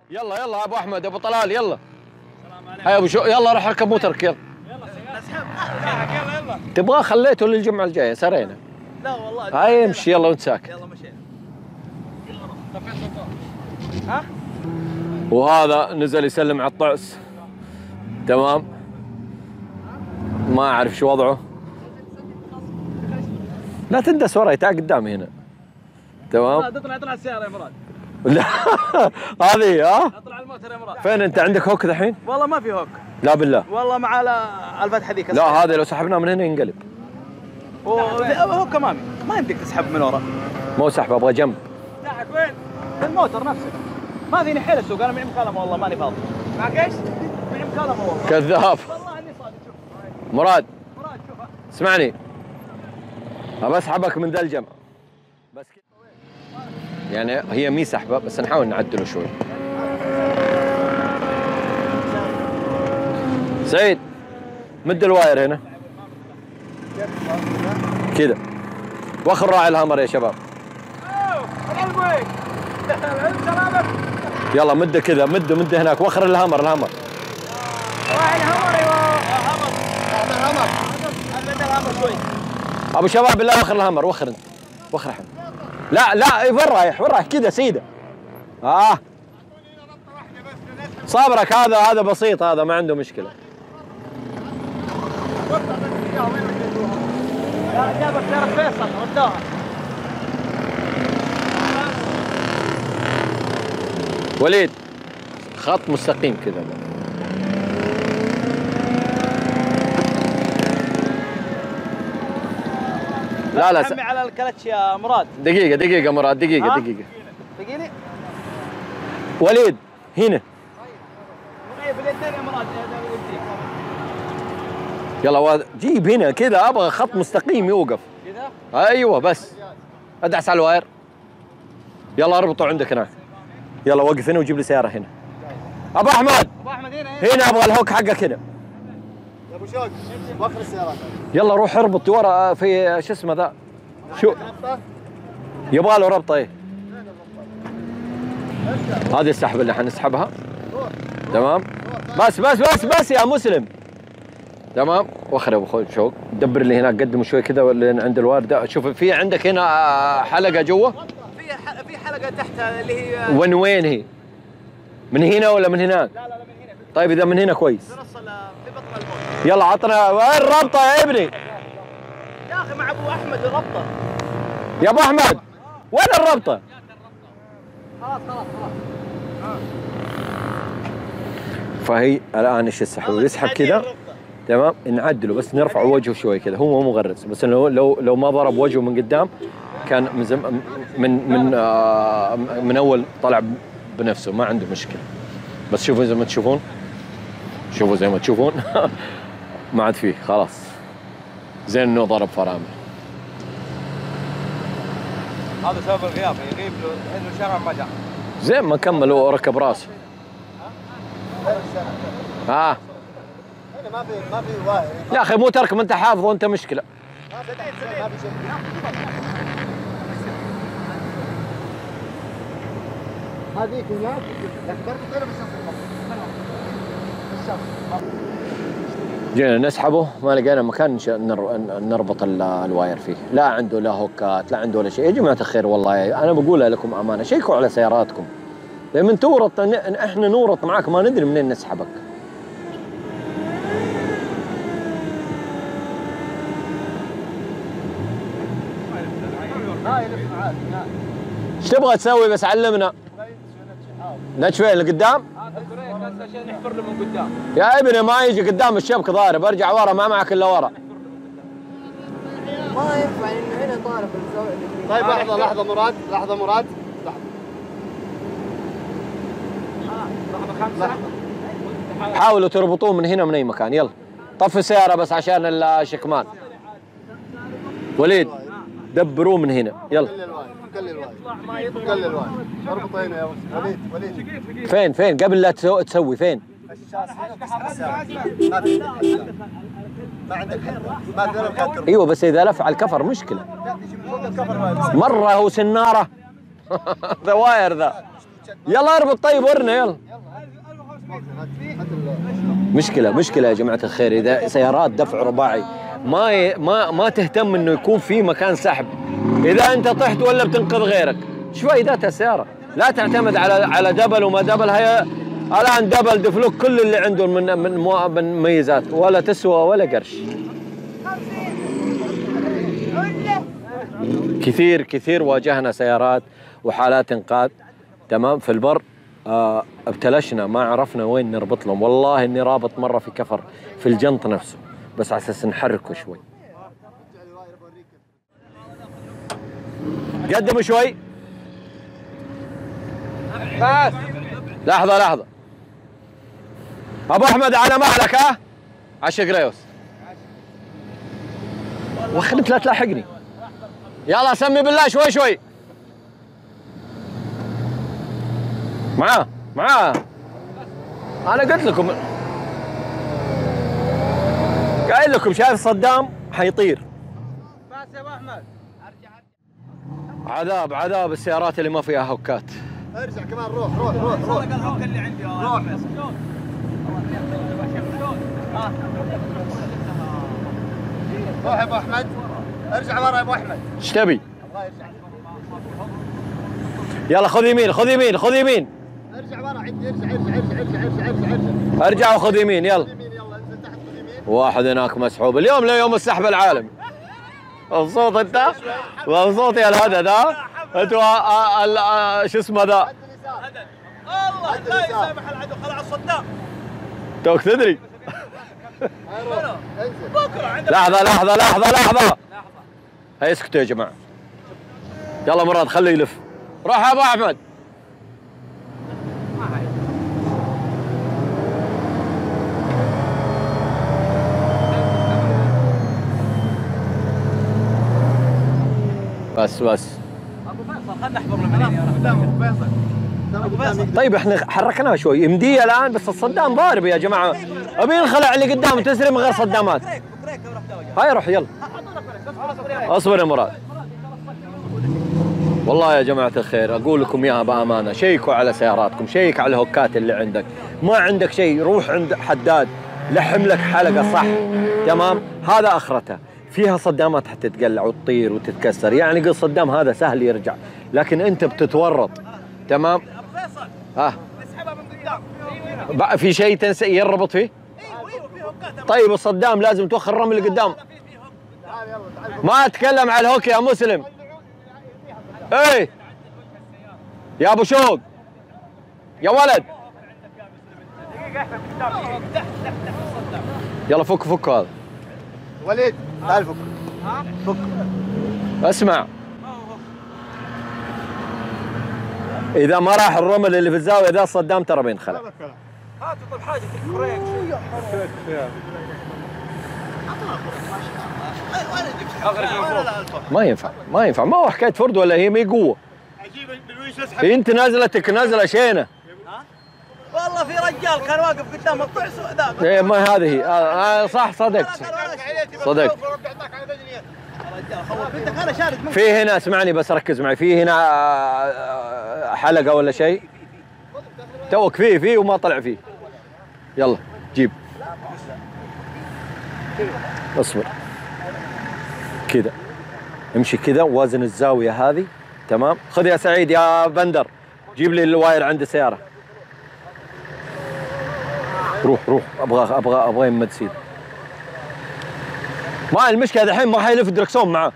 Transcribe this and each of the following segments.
يلا يلا ابو احمد ابو طلال يلا. هيا ابو شو يلا روح اركب موترك يلا. يلا تبغاه خليته للجمعه الجايه سرينا. لا والله هاي امشي يلا وانت ساكت. يلا مشينا. ها؟ وهذا نزل يسلم على الطعس. تمام. ما اعرف شو وضعه. لا تندس وراي تعال قدامي هنا. تمام. اطلع السياره يا مراد. لا هذه ها؟ اطلع الموتر يا مراد. فين انت عندك هوك الحين؟ والله ما في هوك. لا بالله. والله مع الفتحه ذيك. لا هذا لو سحبناه من هنا ينقلب. هوك امامي ما يمديك تسحب من ورا. مو سحب ابغى جنب. ناحية وين؟ الموتر نفسه. ما فيني حيل السوق انا من مكالمه والله ماني فاضي. معك ايش؟ من مكالمه والله. كذاب. والله اني صادق شوف. مراد شوفها. اسمعني. ابى اسحبك من ذا الجمع. بس كذا. يعني هي مي سحبه بس نحاول نعدله شوي. سعيد مد الواير هنا. كذا. واخر راعي الهامر يا شباب. يلا مده كذا مده هناك واخر الهامر. راعي الهامر الهامر شوي. ابو شباب بالله وخر الهامر وخر انت. وخر الحين. لا وين رايح كذا سيده. صابرك هذا بسيط هذا ما عنده مشكله. جابك سيارة فيصل ودوها. وليد خط مستقيم كذا. لا حمي على الكلتش يا مراد. دقيقة مراد دقيقة. دقيقة. وليد هنا. في الاثنين يا مراد. يلا جيب هنا كذا ابغى خط مستقيم يوقف. كذا؟ ايوه بس. ادعس على الواير. يلا اربطه عندك هناك. يلا وقف هنا وجيب لي سيارة هنا. ابو احمد هنا ابغى الهوك حقك هنا. يا ابو شوق وخر السيارات. يلا روح اربط ورا في شو اسمه ذا. شو يبغى له ربطه ايه. هذه السحبه اللي حنسحبها. تمام بس يا مسلم. تمام وخر يا ابو شوق دبر اللي هناك قدمه شوي كذا اللي عند الوارد. شوف في عندك هنا حلقه جوا. في حلقه تحت اللي هي وين هي؟ من هنا ولا من هناك؟ لا من هنا. طيب اذا من هنا كويس. توصل في بطن الموت. يلا عطنا وين الربطه يا ابني؟ يا اخي مع ابو احمد الربطه. يا ابو احمد وين الربطه؟ خلاص. فهي الان ايش السحب؟ يسحب كذا. تمام نعدله بس نرفع وجهه شوي كذا. هو مو مغرز بس لو ما ضرب وجهه من قدام كان من اول طلع بنفسه ما عنده مشكله. بس شوفوا زي ما تشوفون ما عاد فيه خلاص. زين انه ضرب فرامل. هذا سبب الغياب يغيب له انه شرع ما جاء. زين ما كمل وركب راسه. هنا ما في واير. يا اخي مو ترك ما انت حافظ وانت مشكله. ما في شيء. هذيك هناك بربط هنا جينا نسحبه ما لقينا مكان نربط الواير فيه. لا عنده لا هوكات لا عنده ولا شيء. يا جماعه الخير والله انا بقولها لكم امانه شيكوا على سياراتكم. لما تورط احنا نورط معاك ما ندري منين نسحبك. ايش تبغى تسوي بس علمنا. نتش فين لقدام؟ عشان نحفر له من قدام. يا ابني ما يجي قدام الشبك ضارب ارجع ورا ما معك الا ورا. ما ينفع انه هنا طالب الزاويه. طيب لحظه مراد. لحظه خمسة. حاولوا تربطوه من هنا من اي مكان. يلا طفي السياره بس عشان الشكمان. وليد دبروه من هنا يلا. قل الواير. اربطه هنا يا وليد. فين قبل لا تسوي فين؟ الشاص هنا ما عندك ما تقدر تربط. ايوه بس اذا لف على الكفر مشكله. مره هو سناره. ذا واير ذا. يلا اربط طيب ورنا يلا. مشكلة يا جماعة الخير، إذا سيارات دفع رباعي ما تهتم إنه يكون في مكان سحب. إذا أنت طحت ولا بتنقذ غيرك، شو فائدتها السيارة؟ لا تعتمد على دبل وما دبل. هي الآن دبل دفلوك كل اللي عنده من ميزات، ولا تسوى ولا قرش. كثير واجهنا سيارات وحالات انقاذ تمام في البر، ابتلشنا ما عرفنا وين نربط لهم. والله اني رابط مره في كفر في الجنط نفسه بس على اساس نحركه شوي. قدم شوي بس. لحظه ابو احمد على مهلك. عشق ريوس وخلك لا تلاحقني. يلا سمي بالله شوي. معاه انا قلت لكم، قايل لكم شايف صدام حيطير. بس يا ابو احمد عذاب السيارات اللي ما فيها هوكات. ارجع كمان روح الهوك اللي عندي روح يا ابو احمد، ارجع ورا يا ابو احمد. ايش تبي؟ يلا خذ يمين ارجع ورا عندي، ارجع ارجع وخذ يمين. يلا انزل تحت خذ يمين. واحد هناك مسحوب. اليوم يوم السحب العالمي. مبسوط انت؟ مبسوط يا الهدد ها؟ انتوا شو اسمه ذا؟ الله لا يسامح العدو. خلع الصدام توك تدري. بكره. لحظة هيا اسكتوا يا جماعة. يلا مراد خليه يلف. روح يا ابو احمد. بس ابو فيصل خلنا نحضر المدينه. طيب احنا حركناه شوي يمديه الان، بس الصدام ضارب يا جماعه. ابي ينخلع اللي قدام تسري من غير صدامات. هاي روح يلا. اصبر يا مراد. والله يا جماعه الخير اقول لكم اياها بامانه، شيكوا على سياراتكم، شيك على الهوكات اللي عندك. ما عندك شيء روح عند حداد لحم لك حلقه صح تمام. هذا اخرتها فيها صدامات حتتقلع وتطير وتتكسر. يعني قل صدام هذا سهل يرجع، لكن انت بتتورط تمام. اسحبها من قدام. في شيء تنسى يربط فيه؟ طيب الصدام لازم توخر الرمل قدام. ما اتكلم على الهوك يا مسلم. ايه يا ابو شوق يا ولد. يلا فك هذا. وليد تعال فك. اسمع، اذا ما راح الرمل اللي في الزاويه ذا الصدام ترى بينخلع. هاتوا طيب حاجه الكريك. ما ينفع ما هو حكايه فرد ولا هي ما قوه. انت نازلتك نازله شينه. والله في رجال كان واقف قدام الطعس ذاك. ايه ما هذه صح صدقت. في هنا اسمعني بس ركز معي، في هنا حلقه ولا شيء توك فيه وما طلع فيه. يلا جيب اصبر كذا، امشي كذا وازن الزاويه هذه تمام. خذ يا سعيد يا بندر جيب لي الواير عند السياره. روح ابغى يمد سيد. ما المشكله الحين ما حيلف الدركسون معاه.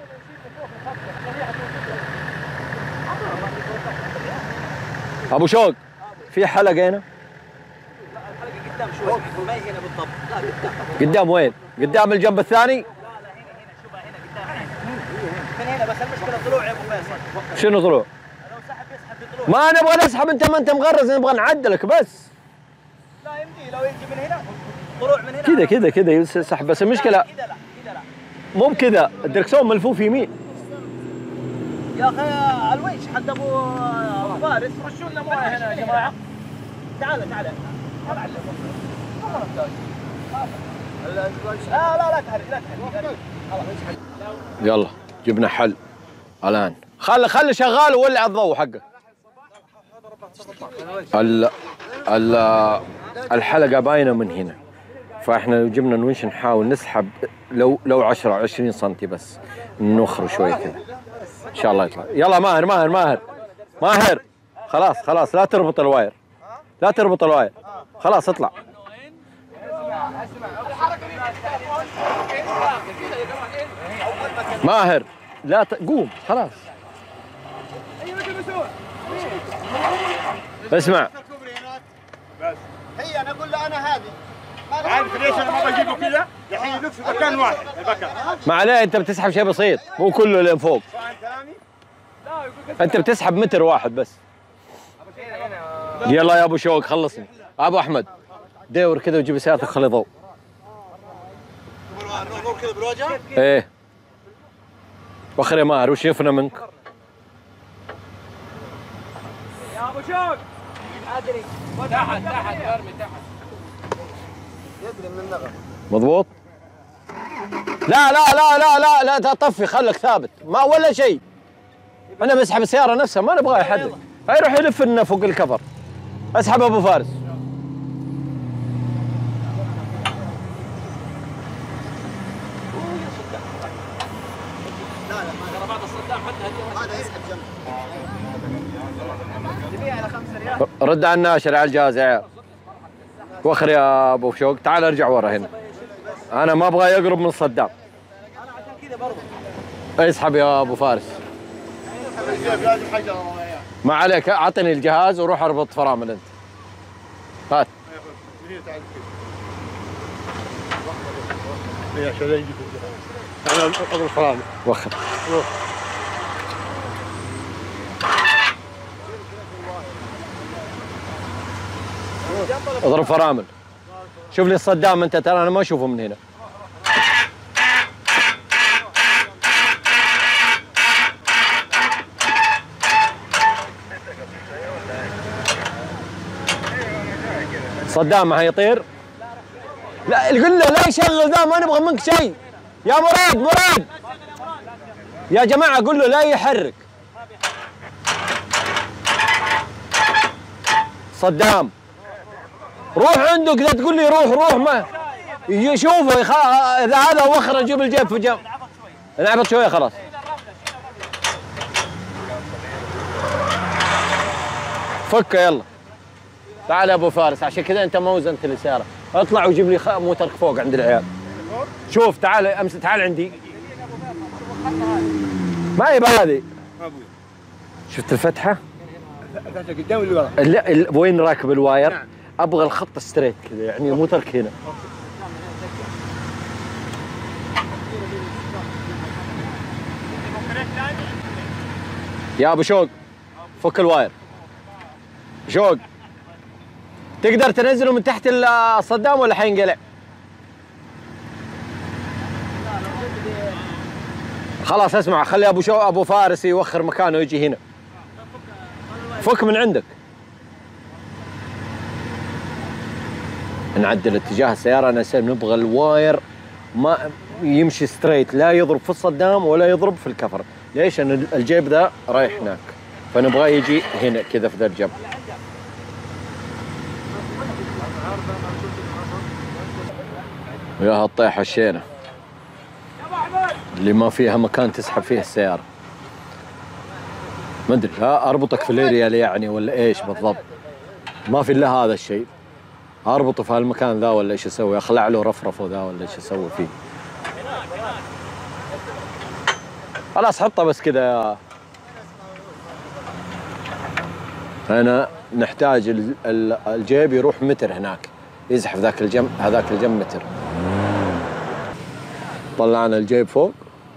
ابو شوق في حلقه هنا. قدام شوي ما هي هنا بالضبط. لا قدام وين؟ قدام الجنب الثاني؟ هنا شوفها هنا قدام من هنا. بس المشكله طلوع يا ابو فيصل. شنو طلوع؟ لو سحب يسحب بطلوع. ما نبغى نسحب، انت مغرز، نبغى نعدلك بس. لا يمدي لو يجي من هنا طلوع من هنا كذا يسحب. بس المشكله كذا لا مو بكذا، الدركسون ملفوف يمين. يا اخي الويش حق ابو فارس رشوا لنا مويه هنا يا جماعه. تعال لا تحرك. يلا جبنا حل الان. خلي شغال وولع الضوء حقه. الحلقة باينة من هنا، فاحنا لو جبنا الونش نحاول نسحب لو 10 20 سنتي بس، نخر شوي كذا ان شاء الله يطلع. يلا ماهر ماهر ماهر ماهر، خلاص لا تربط الواير، لا تربط الواير، خلاص اطلع. ماهر لا قوم خلاص. اسمع هي انا اقول له انا هذه عارف ليش انا ما بجيبه كذا؟ الحين يلف في مكان واحد البكر. ما عليه، انت بتسحب شيء بسيط مو كله اللي فوق، انت بتسحب متر واحد بس. يلا يا ابو شوق خلصني. ابو احمد دور كذا وجيب سيارتك خلي ضوء. نور كذا بالوجه. ايه وخر يا ماهر، وش شفنا منك؟ يا ابو شوق ادري تحت ارمي تحت يدري من النغم. مضبوط؟ لا لا لا لا لا لا تطفي، خلك ثابت ما ولا شيء. انا بسحب السياره نفسها ما نبغاه يحرك، يروح يلف لنا فوق الكفر. اسحب ابو فارس. هذا يسحب جنب. رد على الناشر على الجهاز يا عيال. وخر يا ابو شوق، تعال ارجع ورا هنا. انا ما ابغى يقرب من الصدام. انا عشان كذا برضه. اسحب يا ابو فارس. ما عليك، اعطني الجهاز وروح اربط فرامل انت. هات. انا اضرب فرامل. وخر. اضرب فرامل. شوف لي الصدام انت، ترى انا ما اشوفه من هنا. صدام ما حيطير. لا قل له لا يشغل ذا، ما نبغى منك شيء. يا مراد يا جماعه قل له لا يحرك. صدام روح عنده كذا، تقول لي روح ما يشوفه اذا هذا وخر جيب الجيب في جنب. نعبط شويه خلاص. فكه يلا. تعال يا ابو فارس، عشان كذا انت ما وزنت السياره. اطلع وجيب لي موترك فوق عند العيال. شوف تعال تعال عندي. ما هي بهذه. شفت الفتحه؟ الفتحه قدام اللي ورا. لا وين راكب الواير؟ نعم. ابغى الخط ستريت كذا، يعني موترك هنا. يا ابو شوق فك الواير. شوق تقدر تنزله من تحت الصدام ولا حينقلع؟ خلاص اسمع، خلي ابو فارس يوخر مكانه ويجي هنا. فك من عندك. نعدل اتجاه السيارة. أنا نبغى الواير ما يمشي ستريت، لا يضرب في الصدام ولا يضرب في الكفر. ليش؟ أن الجيب ذا رايح هناك، فنبغاه يجي هنا كذا في ذا الجنب. يا هالطيحة الشينة اللي ما فيها مكان تسحب فيه السيارة. ما أدري أربطك في الاريال يعني ولا إيش بالضبط؟ ما في إلا هذا الشيء. اربطه في هالمكان ذا ولا ايش اسوي؟ اخلع له رفرفه ذا ولا ايش اسوي فيه؟ خلاص حطه بس كذا. هنا نحتاج الجيب يروح متر هناك، يزحف ذاك الجنب هذاك الجنب متر. طلعنا الجيب فوق.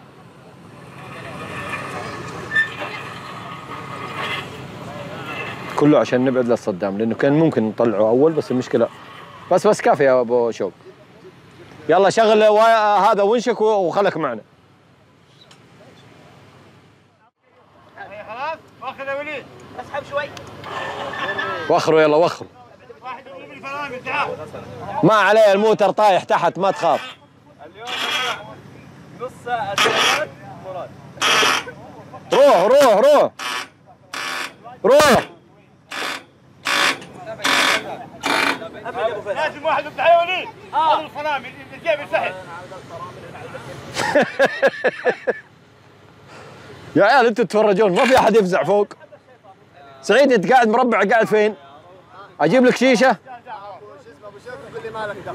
كله عشان نبعد للصدام، لانه كان ممكن نطلعه اول بس المشكله. بس كافي يا ابو شوق. يلا شغل هذا ونشك وخلك معنا. خلاص واخذ يا وليد. اسحب شوي. وخروا يلا وخروا. واحد يجيب الفرامل تعال. ما عليه الموتر طايح تحت ما تخاف. اليوم نص ساعة سيارات مراد. روح لازم واحد يفتح حيوانين. هذا الفرامل اللي جايب الفحل. يا عيال انتوا تتفرجون ما في احد يفزع فوق. سعيد انت قاعد مربع قاعد فين؟ اجيب لك شيشه؟ ابو شوف يقول لي مالك دخل.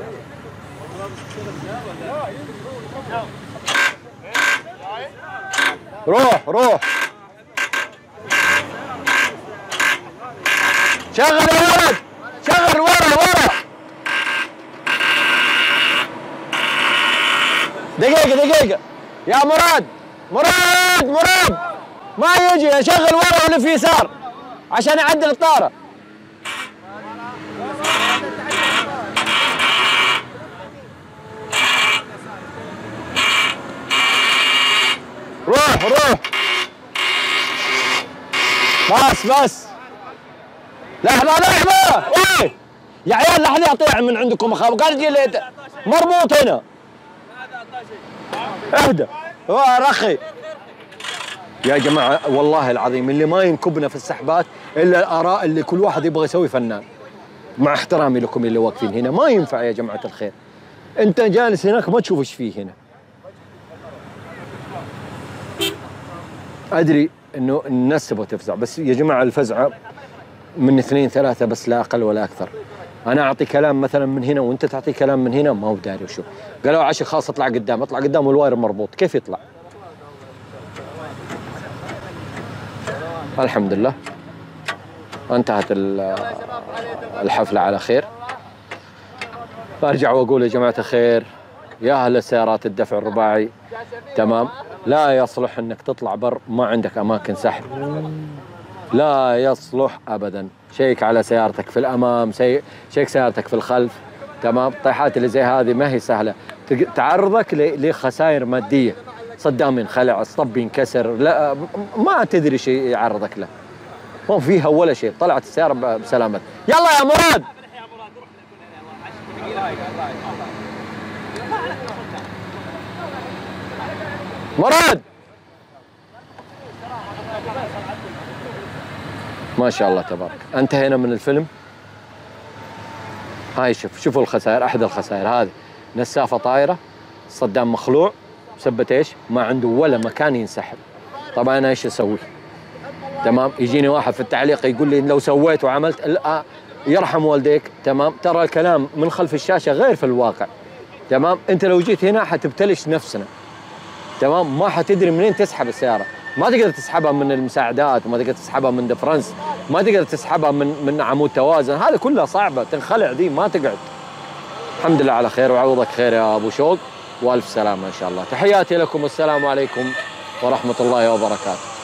روح شغل يا ولد، شغل ورا. دقيقة يا مراد ما يجي، اشغل ورا ولف يسار عشان اعدل الطارة. روح بس لحظة ايه يا عيال، لحظة اطيع من عندكم اخاف، قال جي مربوط هنا. اهدى رخي يا جماعة، والله العظيم اللي ما ينكبنا في السحبات الا الاراء اللي كل واحد يبغى يسوي فنان. مع احترامي لكم اللي واقفين هنا، ما ينفع يا جماعة الخير. انت جالس هناك ما تشوف ايش فيه هنا. ادري انه الناس تبغى تفزع، بس يا جماعة الفزعة من 2 3 بس، لا اقل ولا اكثر. انا اعطي كلام مثلا من هنا وانت تعطي كلام من هنا، ما هو داري وشو. قالوا عشان خلاص اطلع قدام والواير مربوط، كيف يطلع؟ الحمد لله انتهت الحفلة على خير. ارجع واقول يا جماعة الخير، يا اهل السيارات الدفع الرباعي، تمام، لا يصلح انك تطلع بر ما عندك اماكن سحب، لا يصلح ابدا. شيك على سيارتك في الامام، شيك سيارتك في الخلف، تمام. الطيحات اللي زي هذه ما هي سهله، تعرضك لخسائر ماديه. صدام ينخلع، الصب ينكسر، لا ما تدري شيء يعرضك له. ما فيها ولا شيء، طلعت السياره بسلامتها. يلا يا مراد. مراد ما شاء الله تبارك. انتهينا من الفيلم. هاي شوفوا الخسائر، احد الخسائر هذه نسافه طايره، صدام مخلوع، سبت ايش؟ ما عنده ولا مكان ينسحب. طبعا انا ايش اسوي؟ تمام، يجيني واحد في التعليق يقول لي لو سويت وعملت، يرحم والديك، تمام. ترى الكلام من خلف الشاشه غير في الواقع، تمام. انت لو جيت هنا حتبتلش نفسنا، تمام. ما حتدري منين تسحب السياره، ما تقدر تسحبها من المساعدات، وما تقدر تسحبها من دفرنس، ما تقدر تسحبها من عمود توازن، هذه كلها صعبه، تنخلع ذي ما تقعد. الحمد لله على خير، وعوضك خير يا ابو شوق، والف سلامه ان شاء الله. تحياتي لكم، والسلام عليكم ورحمه الله وبركاته.